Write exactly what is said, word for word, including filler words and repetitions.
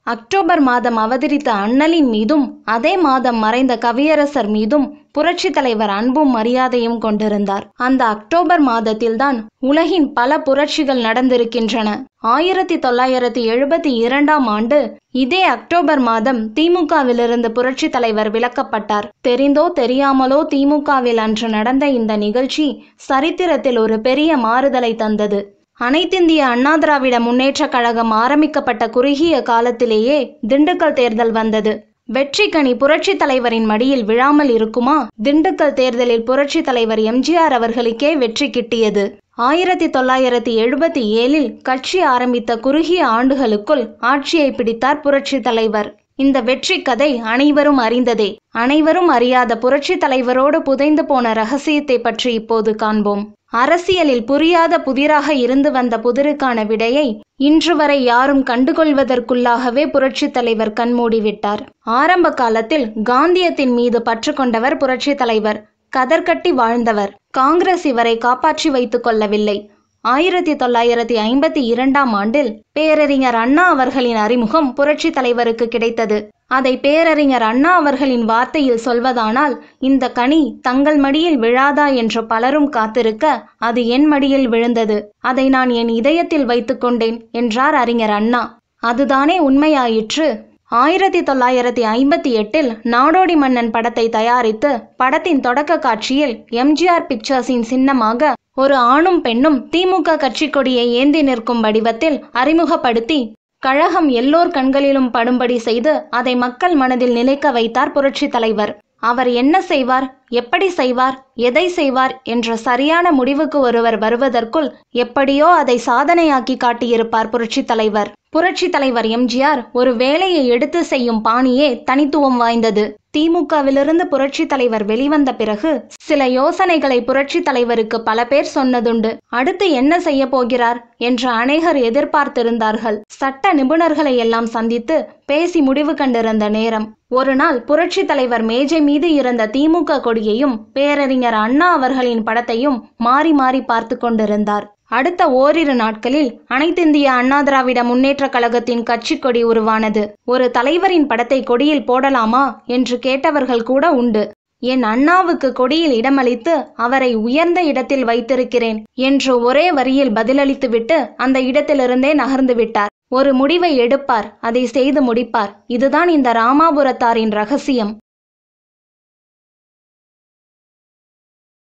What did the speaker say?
October மாதம் அவதரித்த அண்ணலின் மீதும் அதே மாதம் மறைந்த கவியரசர் மீதும் புரட்சி தலைவர் அன்பும் மரியாதையும் கொண்டிருந்தார். அந்த அக்டோபர் மாதத்தில்தான் உலகின் பல புரட்சிகள் நடந்திருக்கின்றன. ஆயிரத்தி தொள்ளாயிரத்தி எழுபத்தி இரண்டாம் ஆண்டு இதே அக்டோபர் மாதம் திமுகவிலிருந்து புரட்சி தலைவர் விலக்கப்பட்டார். தெரிந்தோ தெரியாமலோ திமுகவில் அன்று நடந்த இந்த நிகழ்ச்சி சரித்திரத்தில் ஒரு பெரிய மாறுதலை தந்தது. அனைத்திந்திய அண்ணா திராவிட முன்னேற்ற கழகம் ஆரம்பிக்கப்பட்ட குறுகிய காலத்திலேயே திண்டுக்கல் தேர்தல் வந்தது. வெற்றி கனி புரட்சி தலைவரின் மடியில் விழாமல் இருக்குமா? திண்டுக்கல் தேர்தலில் புரட்சி தலைவர் எம்ஜிஆர் அவர்களுக்கே வெற்றி கிட்டியது. ஆயிரத்தி தொள்ளாயிரத்தி எழுபத்தி ஏழில் கட்சி ஆரம்பித்த குறுகிய ஆண்டுகளுக்குள் ஆட்சியை பிடித்தார் புரட்சி தலைவர். இந்த வெற்றி கதை அனைவரும் அறிந்ததே. அனைவரும் அறியாத புரட்சி தலைவரோடு புதைந்து போன ரகசியத்தை பற்றி இப்போது காண்போம். அரசியலில் புரியாத புதிராக இருந்து வந்த புதிருக்கான விடையை இன்று வரை யாரும் கண்டுகொள்வதற்குள்ளாகவே புரட்சி தலைவர் கண்மூடிவிட்டார். ஆரம்ப காலத்தில் காந்தியத்தின் மீது பற்று கொண்டவர் புரட்சி தலைவர். கதர்கட்டி வாழ்ந்தவர். காங்கிரஸ் இவரை காப்பாற்றி வைத்துக் கொள்ளவில்லை. ஆயிரத்தி தொள்ளாயிரத்தி ஐம்பத்தி இரண்டாம் ஆண்டில் பேரறிஞர் அண்ணா அவர்களின் அறிமுகம் புரட்சி தலைவருக்கு கிடைத்தது. அதை பேரறிஞர் அண்ணா அவர்களின் வார்த்தையில் சொல்வதானால், இந்த கனி தங்கள் மடியில் விழாதா என்று பலரும் காத்திருக்க அது என் மடியில் விழுந்தது. அதை நான் என் இதயத்தில் வைத்துக் கொண்டேன் என்றார் அறிஞர் அண்ணா. அதுதானே உண்மையாயிற்று. ஆயிரத்தி தொள்ளாயிரத்தி ஐம்பத்தி எட்டில் நாடோடி மன்னன் படத்தை தயாரித்து படத்தின் தொடக்க காட்சியில் எம்ஜிஆர் பிக்சர்ஸின் சின்னமாக ஒரு ஆணும் பெண்ணும் திமுக கட்சி கொடியை ஏந்தி நிற்கும் வடிவத்தில் அறிமுகப்படுத்தி கழகம் எல்லோர் கண்களிலும் படும்படி செய்து அதை மக்கள் மனதில் நிலைக்க வைத்தார் புரட்சி தலைவர். அவர் என்ன செய்வார், எப்படி செய்வார், எதை செய்வார் என்ற சரியான முடிவுக்கு ஒருவர் வருவதற்குள் எப்படியோ அதை சாதனையாக்கி காட்டியிருப்பார் புரட்சி தலைவர். புரட்சி தலைவர் எம்ஜிஆர் ஒரு வேலையை எடுத்து செய்யும் பாணியே தனித்துவம் வாய்ந்தது. திமுகவிலிருந்து புரட்சி தலைவர் வெளிவந்த பிறகு சில யோசனைகளை புரட்சி தலைவருக்கு பல பேர் சொன்னதுண்டு. அடுத்து என்ன செய்ய போகிறார் என்று அநேகர் எதிர்பார்த்திருந்தார்கள். சட்ட நிபுணர்களை எல்லாம் சந்தித்து பேசி முடிவு கண்டிருந்த நேரம் ஒரு நாள் புரட்சி தலைவர் மேஜை மீது இருந்த திமுக கொடியையும் பேரறிஞர் அண்ணா அவர்களின் படத்தையும் மாறி மாறி பார்த்து கொண்டிருந்தார். அடுத்த ஓரிரு நாட்களில் அனைத்திந்திய அண்ணா திராவிட முன்னேற்ற கழகத்தின் கட்சி கொடி உருவானது. ஒரு தலைவரின் படத்தை கொடியில் போடலாமா என்று கேட்டவர்கள் கூட உண்டு. என் அண்ணாவுக்கு கொடியில் இடமளித்து அவரை உயர்ந்த இடத்தில் வைத்திருக்கிறேன் என்று ஒரே வரியில் பதிலளித்துவிட்டு அந்த இடத்திலிருந்தே நகர்ந்து விட்டார். ஒரு முடிவை எடுப்பார், அதை செய்து முடிப்பார். இதுதான் இந்த ராமாபுரத்தாரின் ரகசியம்.